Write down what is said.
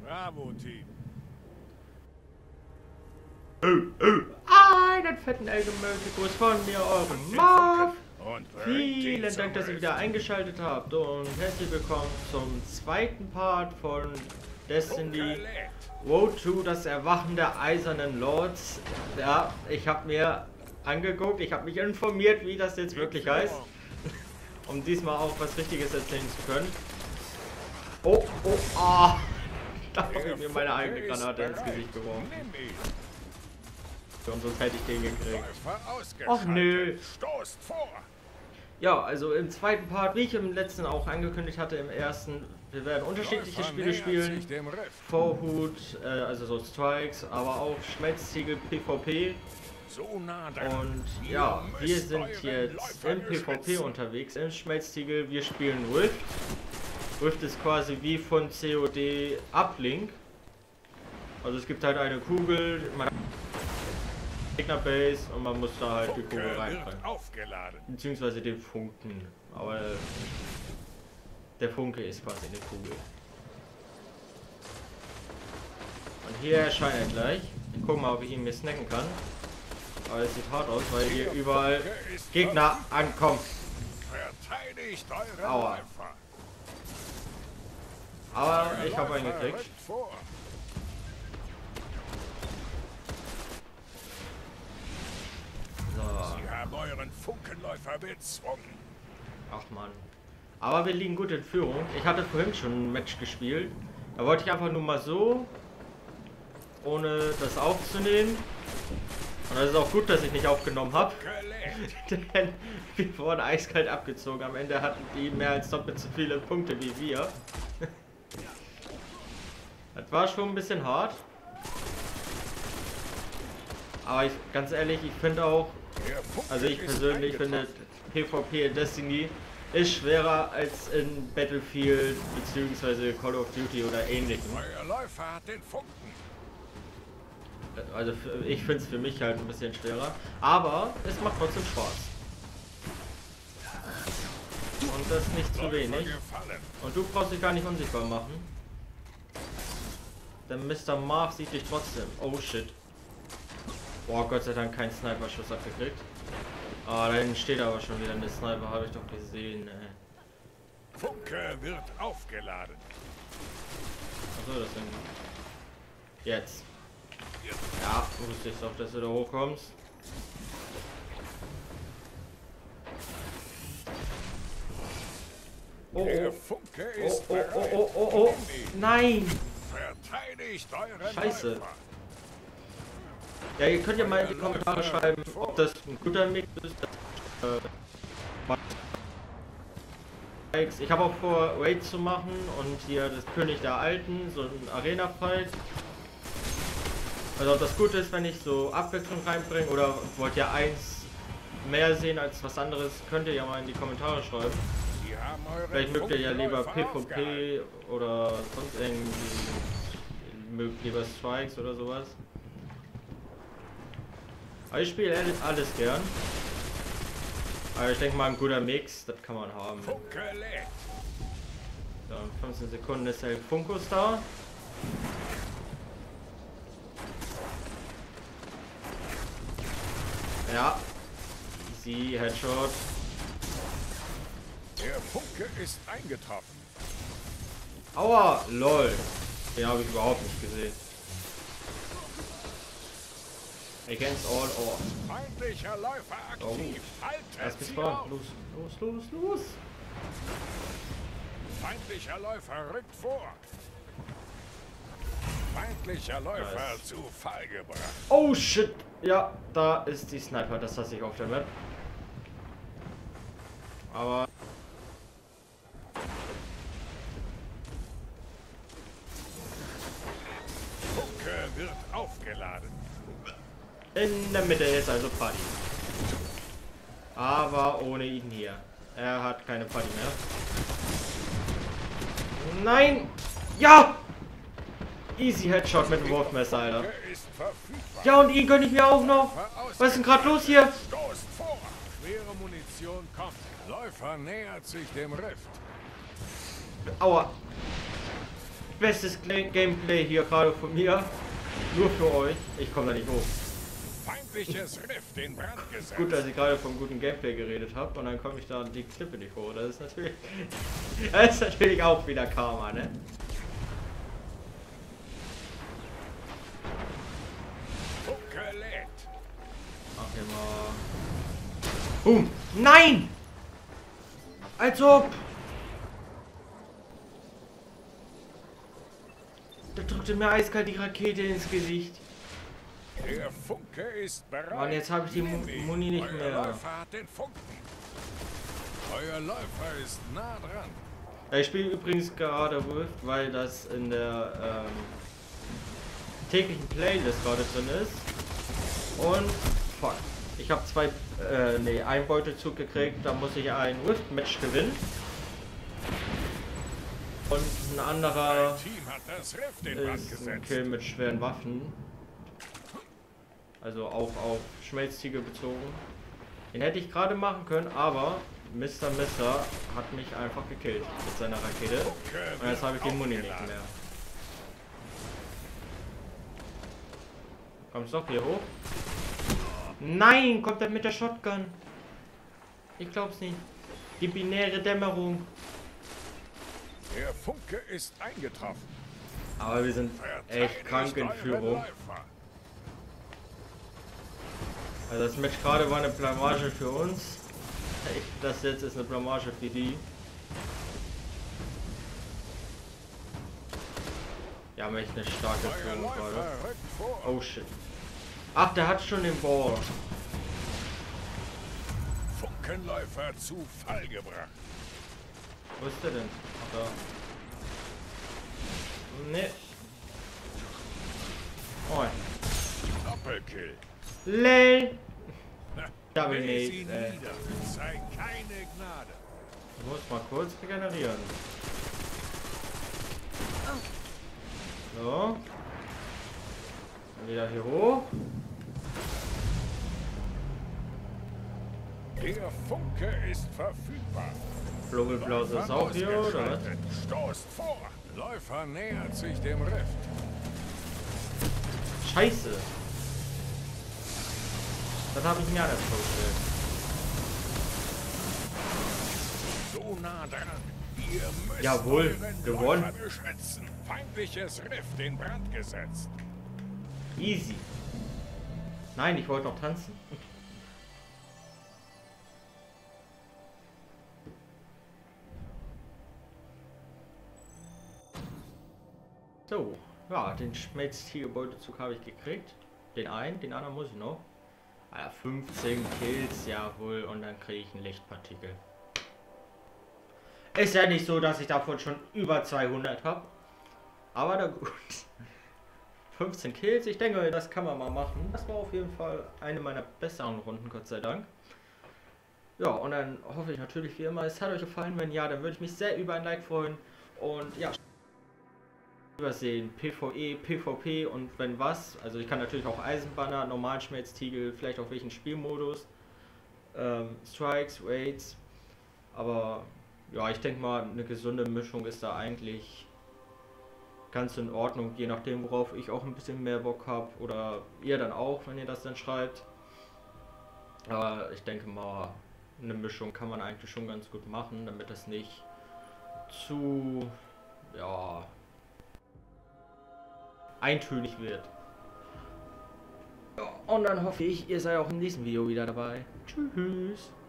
Bravo, Team. Einen fetten Elgemöse-Gruß von mir, euren Marv. Und Vielen Dank, dass ihr wieder eingeschaltet habt und herzlich willkommen zum zweiten Part von Destiny Road to das Erwachen der Eisernen Lords. Ja, ich habe mir angeguckt, ich habe mich informiert, wie das jetzt wirklich heißt, um diesmal auch was Richtiges erzählen zu können. Oh, da habe ich mir meine eigene Granate ins Gesicht geworfen. Und sonst hätte ich den gekriegt. Och nö. Ja, also im zweiten Part, wie ich im letzten auch angekündigt hatte, im ersten, wir werden unterschiedliche Spiele spielen. Vorhut, also so Strikes, aber auch Schmelztiegel PvP. Und ja, wir sind jetzt im PvP unterwegs, im Schmelztiegel. Wir spielen Rift. Rift ist quasi wie von COD Uplink. Also es gibt halt eine Kugel, man Gegnerbase und man muss da halt die Kugel reinbringen. Beziehungsweise den Funken. Aber der Funke ist quasi eine Kugel. Und hier erscheint er gleich. Ich gucke mal, ob ich ihn mir snacken kann. Aber es sieht hart aus, weil hier überall Gegner ankommen. Aua. Aber ich habe einen gekriegt. Sie haben euren Funkenläufer bezwungen. Ach man. Aber wir liegen gut in Führung. Ich hatte vorhin schon ein Match gespielt. Da wollte ich einfach nur mal so, ohne das aufzunehmen. Und das ist auch gut, dass ich nicht aufgenommen habe. Denn wir wurden eiskalt abgezogen. Am Ende hatten die mehr als doppelt so viele Punkte wie wir. Das war schon ein bisschen hart. Aber ganz ehrlich, ich finde auch, also ich persönlich finde, PvP in Destiny ist schwerer als in Battlefield bzw. Call of Duty oder ähnlichem. Also ich finde es für mich halt ein bisschen schwerer, aber es macht trotzdem Spaß. Und das nicht zu wenig. Und du brauchst dich gar nicht unsichtbar machen. Denn Mr. Marv sieht dich trotzdem. Oh shit. Boah, Gott sei Dank kein Sniper-Schuss abgekriegt. Ah, da hinten steht aber schon wieder eine Sniper, habe ich doch gesehen. Funke wird aufgeladen. Achso, das sind... Jetzt. Ja, wusste ich doch, dass du da hochkommst. Oh, oh. Nein! Verteidigt euren Scheiße. Läufer. Ja, ihr könnt ja mal in die Kommentare schreiben, ob das ein guter Mix ist. Ich habe auch vor, Raid zu machen und hier das König der Alten, so ein Arena-Fight. Also ob das gut ist, wenn ich so Abwechslung reinbringe oder wollt ihr eins mehr sehen als was anderes, könnt ihr ja mal in die Kommentare schreiben. Vielleicht mögt ihr ja lieber PvP oder sonst irgendwie, mögt lieber Strikes oder sowas. Aber ich spiele alles gern. Aber ich denke mal, ein guter Mix, das kann man haben. So, in 15 Sekunden ist der Funkus da. Ja. Easy, Headshot. Der Funke ist eingetroffen. Aua, lol. Den habe ich überhaupt nicht gesehen. Against all odds. Feindlicher Läufer aktiv. Erst gespawnt. Los. Feindlicher Läufer rückt vor. Feindlicher Läufer zu Fall gebracht. Oh shit. Ja, da ist die Sniper. Das hasse ich auf der Map. Aber... Funke wird aufgeladen. In der Mitte ist also Party. Aber ohne ihn hier. Er hat keine Party mehr. Nein! Ja! Easy Headshot mit dem Wurfmesser, Alter. Ja, und ihn gönne ich mir auch noch. Was ist denn gerade los hier? Schwere Munition kommt. Läufer nähert sich dem Rift. Aua. Bestes Gameplay hier gerade von mir. Nur für euch. Ich komme da nicht hoch. Feindliches Rift in Brand gesetzt. Gut, dass ich gerade vom guten Gameplay geredet habe und dann komme ich da die Klippe nicht hoch. Das ist natürlich auch wieder Karma, ne? Mach hier mal. Boom! Nein! Als ob! Da drückte mir eiskalt die Rakete ins Gesicht. Der Funke ist bereit. Mann, jetzt habe ich die Muni nicht mehr. Euer Läufer hat den Funken. Euer Läufer ist nah dran. Ich spiele übrigens gerade Rift, weil das in der täglichen Playlist gerade drin ist. Und fuck. Ich habe einen Beutezug gekriegt, da muss ich ein Rift-Match gewinnen. Und ein anderer ist ein Kill mit schweren Waffen. Also auch auf Schmelztiegel bezogen. Den hätte ich gerade machen können, aber Mr. hat mich einfach gekillt mit seiner Rakete. Und jetzt habe ich den Muni nicht mehr. Kommst du doch hier hoch? Nein, kommt er mit der Shotgun? Ich glaub's nicht. Die binäre Dämmerung. Der Funke ist eingetroffen. Aber wir sind echt krank in Führung. Also das Match gerade war eine Blamage für uns. Das jetzt ist eine Blamage für die. Wir haben echt eine starke Führung gerade. Oh shit. Ach, der hat schon den Ball. Funkenläufer zu Fall gebracht. Wo ist der denn? Ach, da. Nee. Oh. Doppelkill. Lel. Double Mate, Mate. Zeig keine Gnade. Ich muss mal kurz regenerieren. So. Dann wieder hier hoch. Der Funke ist verfügbar. Blubelblase ist auch hier, oder was? Stoßt vor. Läufer nähert sich dem Rift. Scheiße. Das habe ich mir alles vorgestellt. So nah dran. Ihr müsst Jawohl, euren gewonnen. Läufer beschützen. Feindliches Rift in Brand gesetzt. Easy. Nein, ich wollte noch tanzen. So, ja, den Schmelztierbeutezug habe ich gekriegt. Den anderen muss ich noch. Alter, 15 Kills, jawohl, und dann kriege ich einen Lichtpartikel. Ist ja nicht so, dass ich davon schon über 200 habe. Aber na gut. 15 Kills, ich denke, das kann man mal machen. Das war auf jeden Fall eine meiner besseren Runden, Gott sei Dank. Ja, und dann hoffe ich natürlich wie immer, es hat euch gefallen. Wenn ja, dann würde ich mich sehr über ein Like freuen. Und ja, übersehen, PvE, PvP und wenn was. Also ich kann natürlich auch Eisenbanner, Normalschmelztiegel, vielleicht auch welchen Spielmodus. Strikes, Raids. Aber ja, ich denke mal, eine gesunde Mischung ist da eigentlich ganz in Ordnung, je nachdem, worauf ich auch ein bisschen mehr Bock habe oder ihr dann auch, wenn ihr das dann schreibt. Aber ich denke mal, eine Mischung kann man eigentlich schon ganz gut machen, damit das nicht zu, ja, eintönig wird. Ja, und dann hoffe ich, ihr seid auch im nächsten Video wieder dabei. Tschüss.